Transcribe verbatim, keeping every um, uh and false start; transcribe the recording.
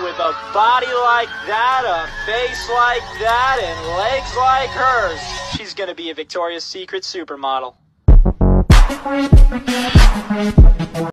With a body like that, a face like that, and legs like hers, she's gonna be a Victoria's Secret supermodel.